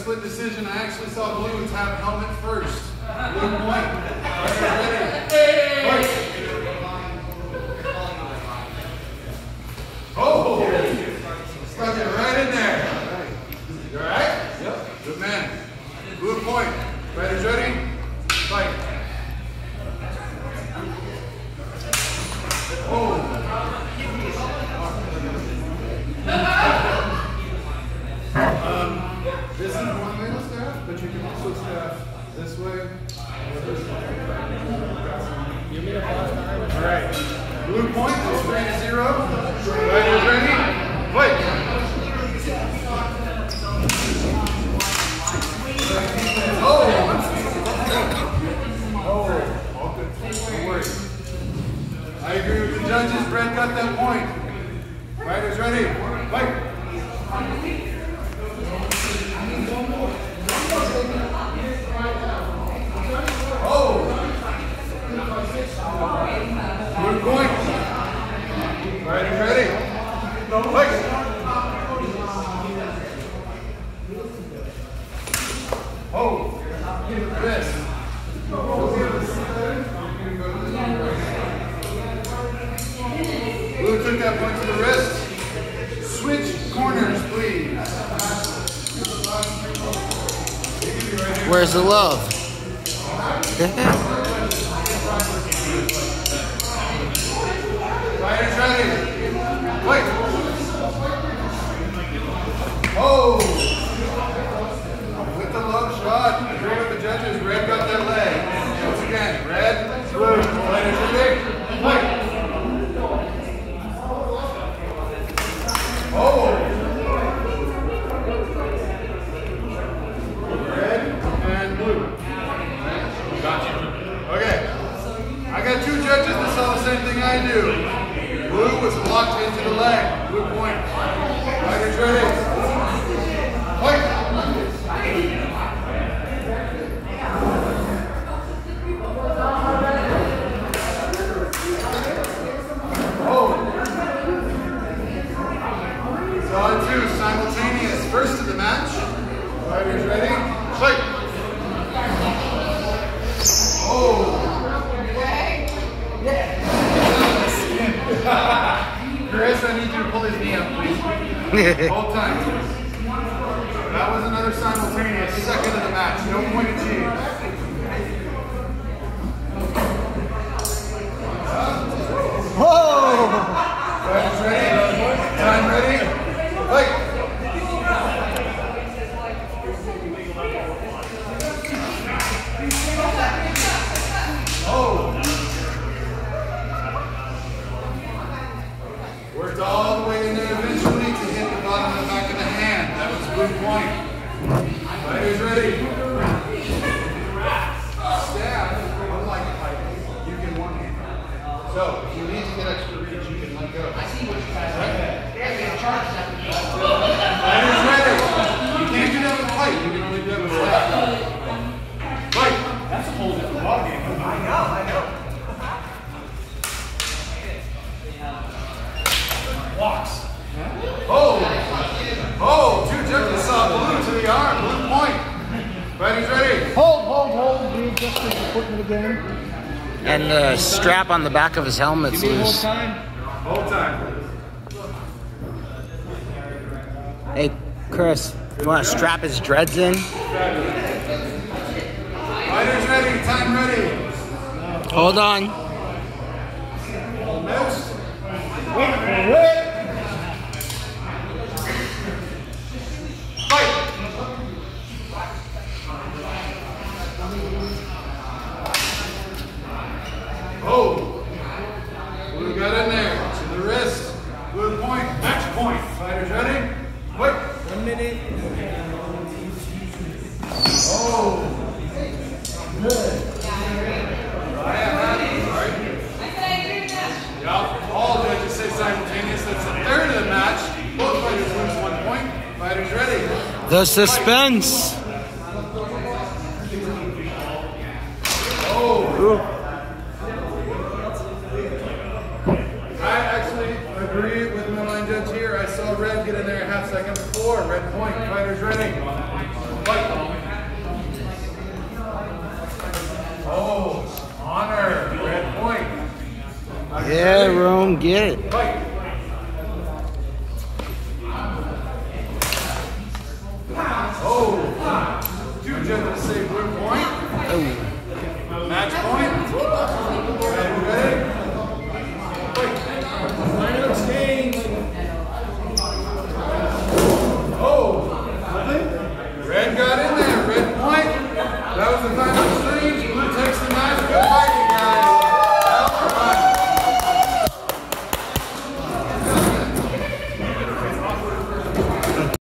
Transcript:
split decision. I actually saw blue tap helmet first. Blue point. Ready? Fight. Oh! Stuck it right in there. You alright? Yep. Good man. Blue point. Fighters ready? Fight. Oh! This is one way to staff, but you can also staff this way. Alright. Blue point is 3-0. Fighters ready? Fight! I agree with the judges. Brett got that point. Fighters ready? Fight! Oh! Good point. Fighters ready? Fight! Oh! Wrist. Blue took that point to the wrist. Switch corners, please. Where's the love? Fighters ready. Wait. Oh! With the love shot. Agree with the judges. Red got that leg. Once again, red, blue. Fighters ready. Wait. Oh! Red and blue. Gotcha. Okay. I got two judges that saw the same thing I do. Blue was blocked into the leg. Blue point. Fighters ready. Fight! On two, simultaneous. First of the match. Fighters ready? Fight! Oh! Chris, I need you to pull his knee up, please. Hold time. That was another simultaneous. Second of the match. No point achieved. Whoa! Fighters ready? Time ready? Fight! Oh! Worked all the way in there eventually to hit the bottom of the back of the hand. That was blue point. Fighters ready? Stab, unlike fight, you can one hand. So, if you need to get extra reach, you can let go. I see what you guys are. Fighters ready. You can't do that with fight. You can only do that with stab. Fight. That's a whole different ballgame. I know. Walks. Oh, two judges saw blue to the arm. Blue point. Fighters ready. Hold. We adjusted the equipment again. And the strap on the back of his helmet's loose. Hold time. Hey, Chris, you want to strap his dreads in? Fighters ready. Time ready. Hold on. Next. Wait. Fight. Oh. Blue got in there. To the wrist. Blue point. Match point. Fighters ready? Wait. 1 minute. Oh. Good. Yeah, all judges say simultaneous. That's the third of the match. Both fighters lose 1 point. Fighters ready. The suspense. Oh. I actually agree with my line judge here. I saw red get in there a half second before. Red point. Fighters ready. Fight. Jerome, get it.